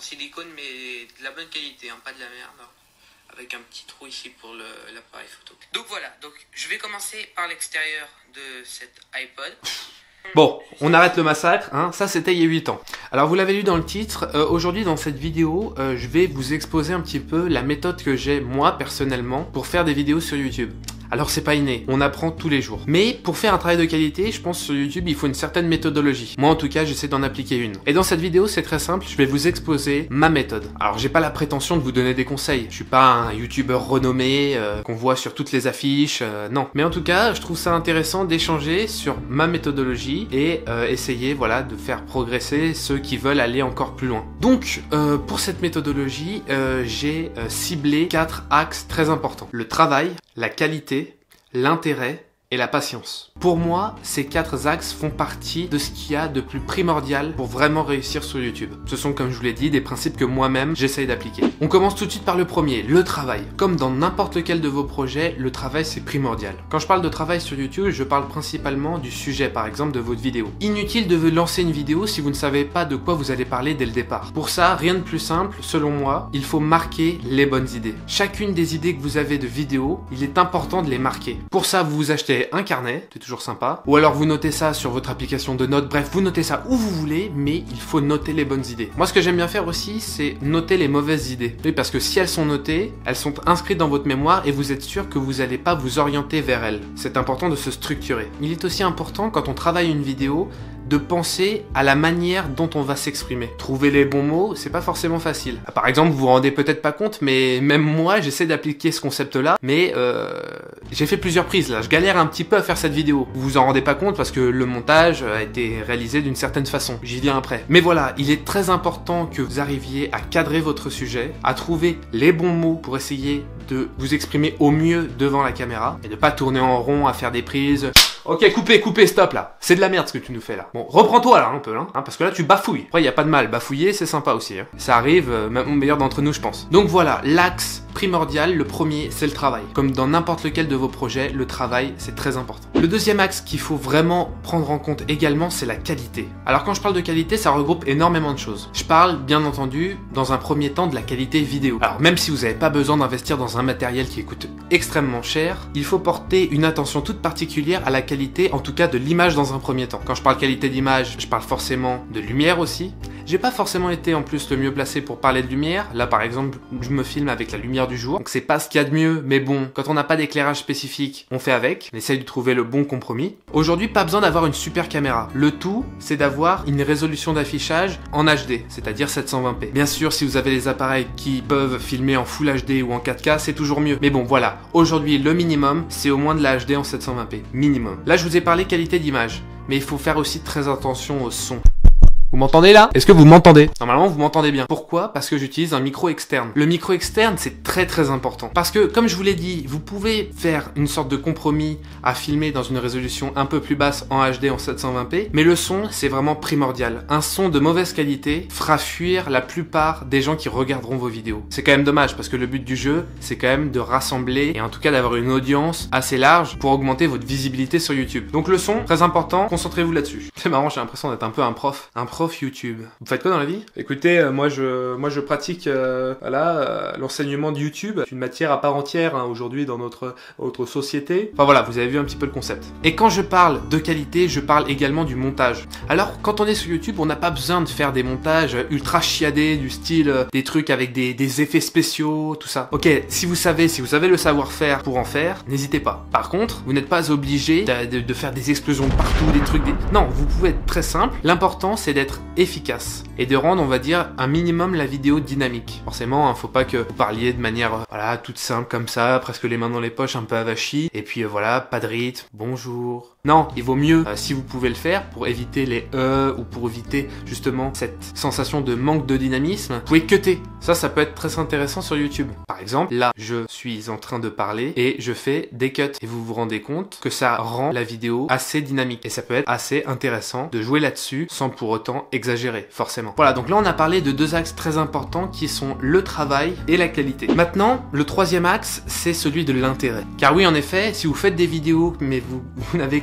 en silicone, mais de la bonne qualité, hein, pas de la merde. Avec un petit trou ici pour l'appareil photo. Donc voilà, donc je vais commencer par l'extérieur de cet iPod. Bon, on arrête le massacre, hein. Ça c'était il y a 8 ans. Alors vous l'avez lu dans le titre, aujourd'hui dans cette vidéo, je vais vous exposer un petit peu la méthode que j'ai moi personnellement pour faire des vidéos sur YouTube. Alors c'est pas inné, on apprend tous les jours. Mais pour faire un travail de qualité, je pense sur YouTube il faut une certaine méthodologie. Moi en tout cas j'essaie d'en appliquer une. Et dans cette vidéo c'est très simple, je vais vous exposer ma méthode. Alors j'ai pas la prétention de vous donner des conseils. Je suis pas un youtubeur renommé qu'on voit sur toutes les affiches, non. Mais en tout cas je trouve ça intéressant d'échanger sur ma méthodologie et essayer voilà de faire progresser ceux qui veulent aller encore plus loin. Donc pour cette méthodologie j'ai ciblé 4 axes très importants. Le travail, la qualité, l'intérêt et la patience. Pour moi, ces 4 axes font partie de ce qu'il y a de plus primordial pour vraiment réussir sur YouTube. Ce sont, comme je vous l'ai dit, des principes que moi-même j'essaye d'appliquer. On commence tout de suite par le premier, le travail. Comme dans n'importe lequel de vos projets, le travail c'est primordial. Quand je parle de travail sur YouTube, je parle principalement du sujet, par exemple, de votre vidéo. Inutile de vous lancer une vidéo si vous ne savez pas de quoi vous allez parler dès le départ. Pour ça, rien de plus simple, selon moi, il faut marquer les bonnes idées. Chacune des idées que vous avez de vidéo, il est important de les marquer. Pour ça, vous vous achetez un carnet, c'est toujours sympa, ou alors vous notez ça sur votre application de notes, bref, vous notez ça où vous voulez, mais il faut noter les bonnes idées. Moi, ce que j'aime bien faire aussi, c'est noter les mauvaises idées. Oui, parce que si elles sont notées, elles sont inscrites dans votre mémoire et vous êtes sûr que vous n'allez pas vous orienter vers elles. C'est important de se structurer. Il est aussi important, quand on travaille une vidéo, de penser à la manière dont on va s'exprimer. Trouver les bons mots, c'est pas forcément facile. Par exemple, vous vous rendez peut-être pas compte, mais même moi, j'essaie d'appliquer ce concept-là, mais j'ai fait plusieurs prises là. Je galère un petit peu à faire cette vidéo. Vous vous en rendez pas compte parce que le montage a été réalisé d'une certaine façon. J'y viens après. Mais voilà, il est très important que vous arriviez à cadrer votre sujet, à trouver les bons mots pour essayer de vous exprimer au mieux devant la caméra et de pas tourner en rond à faire des prises. Ok, coupez, stop là. C'est de la merde ce que tu nous fais là. Bon, reprends-toi là un peu, hein, parce que là tu bafouilles. Après, y a pas de mal, bafouiller c'est sympa aussi. Hein. Ça arrive, même au meilleur d'entre nous je pense. Donc voilà, l'axe primordial, le premier, c'est le travail. Comme dans n'importe lequel de vos projets, le travail, c'est très important. Le deuxième axe qu'il faut vraiment prendre en compte également, c'est la qualité. Alors quand je parle de qualité, ça regroupe énormément de choses. Je parle, bien entendu, dans un premier temps de la qualité vidéo. Alors même si vous n'avez pas besoin d'investir dans un matériel qui coûte extrêmement cher, il faut porter une attention toute particulière à la qualité, en tout cas de l'image dans un premier temps. Quand je parle qualité d'image, je parle forcément de lumière aussi. J'ai pas forcément été en plus le mieux placé pour parler de lumière. Là par exemple, je me filme avec la lumière du jour. Donc c'est pas ce qu'il y a de mieux, mais bon, quand on n'a pas d'éclairage spécifique, on fait avec. On essaye de trouver le bon compromis. Aujourd'hui, pas besoin d'avoir une super caméra. Le tout, c'est d'avoir une résolution d'affichage en HD, c'est-à-dire 720p. Bien sûr, si vous avez des appareils qui peuvent filmer en Full HD ou en 4K, c'est toujours mieux. Mais bon, voilà. Aujourd'hui, le minimum, c'est au moins de la HD en 720p. Minimum. Là, je vous ai parlé qualité d'image. Mais il faut faire aussi très attention au son. Vous m'entendez là? Est-ce que vous m'entendez? Normalement, vous m'entendez bien. Pourquoi? Parce que j'utilise un micro externe. Le micro externe, c'est très important. Parce que, comme je vous l'ai dit, vous pouvez faire une sorte de compromis à filmer dans une résolution un peu plus basse en HD en 720p, mais le son, c'est vraiment primordial. Un son de mauvaise qualité fera fuir la plupart des gens qui regarderont vos vidéos. C'est quand même dommage, parce que le but du jeu, c'est quand même de rassembler, et en tout cas d'avoir une audience assez large pour augmenter votre visibilité sur YouTube. Donc le son, très important, concentrez-vous là-dessus. C'est marrant, j'ai l'impression d'être un peu un prof YouTube. Vous faites quoi dans la vie? Écoutez, moi je pratique l'enseignement de YouTube, une matière à part entière hein, aujourd'hui dans notre société. Enfin voilà, vous avez vu un petit peu le concept. Et quand je parle de qualité, je parle également du montage. Alors quand on est sur YouTube, on n'a pas besoin de faire des montages ultra chiadés du style des trucs avec des effets spéciaux, tout ça. Ok, si vous avez le savoir-faire pour en faire, n'hésitez pas. Par contre, vous n'êtes pas obligé de faire des explosions de partout, des trucs. Non, vous pouvez être très simple. L'important c'est d'être efficace et de rendre, on va dire, un minimum la vidéo dynamique. Forcément, hein, faut pas que vous parliez de manière voilà, toute simple comme ça, presque les mains dans les poches, un peu avachie, et puis voilà, pas de rythme, bonjour. Non, il vaut mieux, si vous pouvez le faire, pour éviter les ou pour éviter justement cette sensation de manque de dynamisme, vous pouvez cutter. Ça peut être très intéressant sur YouTube. Par exemple, là, je suis en train de parler et je fais des cuts. Et vous vous rendez compte que ça rend la vidéo assez dynamique. Et ça peut être assez intéressant de jouer là-dessus sans pour autant exagérer, forcément. Voilà, donc là, on a parlé de 2 axes très importants qui sont le travail et la qualité. Maintenant, le 3e axe, c'est celui de l'intérêt. Car oui, en effet, si vous faites des vidéos, mais vous n'avez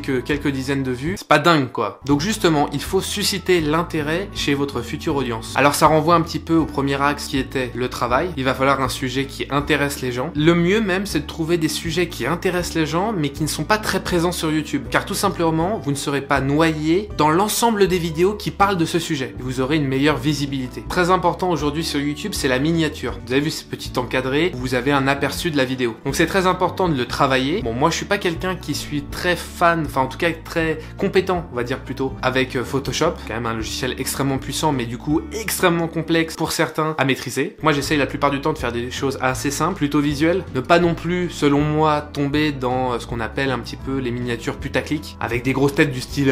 que quelques dizaines de vues, c'est pas dingue quoi. Donc justement, il faut susciter l'intérêt chez votre future audience. Alors ça renvoie un petit peu au premier axe qui était le travail. Il va falloir un sujet qui intéresse les gens. Le mieux même, c'est de trouver des sujets qui intéressent les gens, mais qui ne sont pas très présents sur YouTube. Car tout simplement, vous ne serez pas noyé dans l'ensemble des vidéos qui parlent de ce sujet. Vous aurez une meilleure visibilité. Très important aujourd'hui sur YouTube, c'est la miniature. Vous avez vu ce petit encadré où vous avez un aperçu de la vidéo. Donc c'est très important de le travailler. Bon, moi je suis pas quelqu'un qui suis très fan, enfin en tout cas très compétent, on va dire plutôt, avec Photoshop. Quand même un logiciel extrêmement puissant, mais du coup extrêmement complexe pour certains à maîtriser. Moi j'essaye la plupart du temps de faire des choses assez simples, plutôt visuelles. Ne pas non plus, selon moi, tomber dans ce qu'on appelle un petit peu les miniatures putaclic, avec des grosses têtes du style...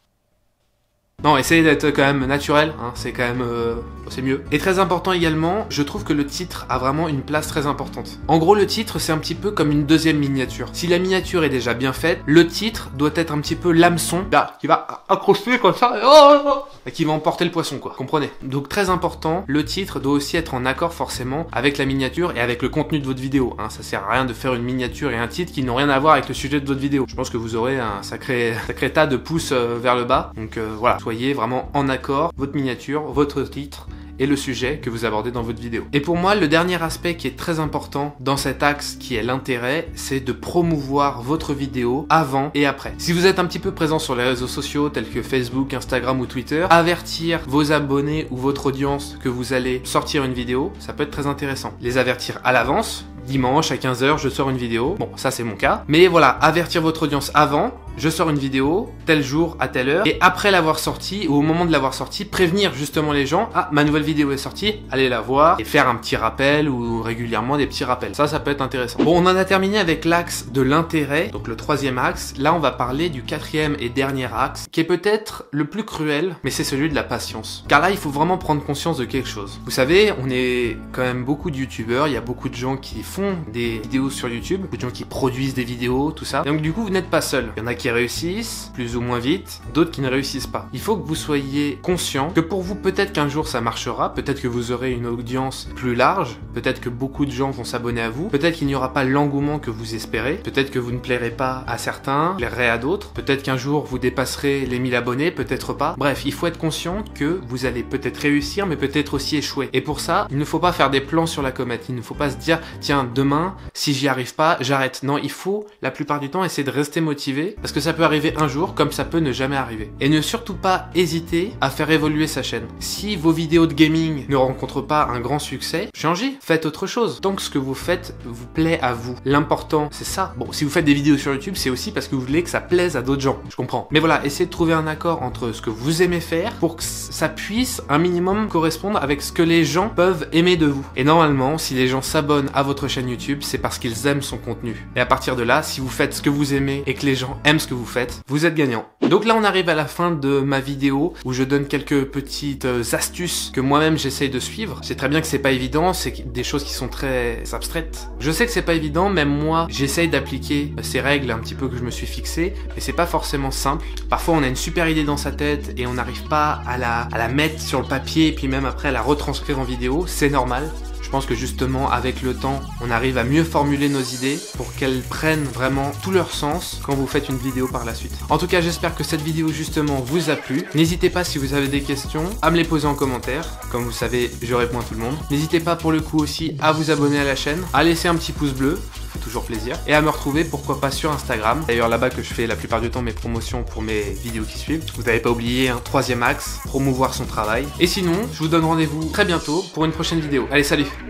Non, essayez d'être quand même naturel, hein, c'est quand même... c'est mieux. Et très important également, je trouve que le titre a vraiment une place très importante. En gros, le titre, c'est un petit peu comme une deuxième miniature. Si la miniature est déjà bien faite, le titre doit être un petit peu l'hameçon, là, qui va accrocher comme ça, et qui va emporter le poisson, quoi. Comprenez? Donc très important, le titre doit aussi être en accord forcément avec la miniature et avec le contenu de votre vidéo. Hein. Ça sert à rien de faire une miniature et un titre qui n'ont rien à voir avec le sujet de votre vidéo. Je pense que vous aurez un sacré tas de pouces vers le bas. Donc voilà, soyez vraiment en accord, votre miniature, votre titre et le sujet que vous abordez dans votre vidéo. Et pour moi, le dernier aspect qui est très important dans cet axe qui est l'intérêt, c'est de promouvoir votre vidéo avant et après. Si vous êtes un petit peu présent sur les réseaux sociaux tels que Facebook, Instagram ou Twitter, avertir vos abonnés ou votre audience que vous allez sortir une vidéo, ça peut être très intéressant. Les avertir à l'avance, dimanche à 15h, je sors une vidéo. Bon, ça c'est mon cas. Mais voilà, avertir votre audience avant, je sors une vidéo, tel jour, à telle heure. Et après l'avoir sortie, ou au moment de l'avoir sortie, prévenir justement les gens, ah, ma nouvelle vidéo est sortie, allez la voir. Et faire un petit rappel ou régulièrement des petits rappels. Ça peut être intéressant. Bon, on en a terminé avec l'axe de l'intérêt, donc le troisième axe. Là, on va parler du quatrième et dernier axe, qui est peut-être le plus cruel, mais c'est celui de la patience. Car là, il faut vraiment prendre conscience de quelque chose. Vous savez, on est quand même beaucoup de youtubeurs, il y a beaucoup de gens qui font des vidéos sur YouTube, beaucoup de gens qui produisent des vidéos, tout ça. Donc du coup, vous n'êtes pas seul. Il y en a qui réussissent, plus ou moins vite, d'autres qui ne réussissent pas. Il faut que vous soyez conscient que pour vous, peut-être qu'un jour ça marchera, peut-être que vous aurez une audience plus large, peut-être que beaucoup de gens vont s'abonner à vous, peut-être qu'il n'y aura pas l'engouement que vous espérez, peut-être que vous ne plairez pas à certains, plairez à d'autres, peut-être qu'un jour vous dépasserez les 1000 abonnés, peut-être pas. Bref, il faut être conscient que vous allez peut-être réussir, mais peut-être aussi échouer. Et pour ça, il ne faut pas faire des plans sur la comète. Il ne faut pas se dire, tiens, demain, si j'y arrive pas, j'arrête. Non, il faut, la plupart du temps, essayer de rester motivé, parce que ça peut arriver un jour, comme ça peut ne jamais arriver. Et ne surtout pas hésiter à faire évoluer sa chaîne. Si vos vidéos de gaming ne rencontrent pas un grand succès, changez, faites autre chose. Tant que ce que vous faites vous plaît à vous. L'important, c'est ça. Bon, si vous faites des vidéos sur YouTube, c'est aussi parce que vous voulez que ça plaise à d'autres gens. Je comprends. Mais voilà, essayez de trouver un accord entre ce que vous aimez faire pour que ça puisse un minimum correspondre avec ce que les gens peuvent aimer de vous. Et normalement, si les gens s'abonnent à votre chaîne YouTube, c'est parce qu'ils aiment son contenu. Et à partir de là, si vous faites ce que vous aimez et que les gens aiment ce que vous faites, vous êtes gagnant. Donc là, on arrive à la fin de ma vidéo où je donne quelques petites astuces que moi-même j'essaye de suivre. C'est très bien que c'est pas évident, c'est des choses qui sont très abstraites. Je sais que c'est pas évident, même moi, j'essaye d'appliquer ces règles un petit peu que je me suis fixées, mais c'est pas forcément simple. Parfois, on a une super idée dans sa tête et on n'arrive pas à la mettre sur le papier et puis même après à la retranscrire en vidéo. C'est normal. Je pense que justement, avec le temps, on arrive à mieux formuler nos idées pour qu'elles prennent vraiment tout leur sens quand vous faites une vidéo par la suite. En tout cas, j'espère que cette vidéo justement vous a plu. N'hésitez pas, si vous avez des questions, à me les poser en commentaire. Comme vous savez, je réponds à tout le monde. N'hésitez pas pour le coup aussi à vous abonner à la chaîne, à laisser un petit pouce bleu, ça fait toujours plaisir, et à me retrouver pourquoi pas sur Instagram. D'ailleurs là-bas que je fais la plupart du temps mes promotions pour mes vidéos qui suivent. Vous n'avez pas oublié un troisième axe, promouvoir son travail. Et sinon, je vous donne rendez-vous très bientôt pour une prochaine vidéo. Allez, salut!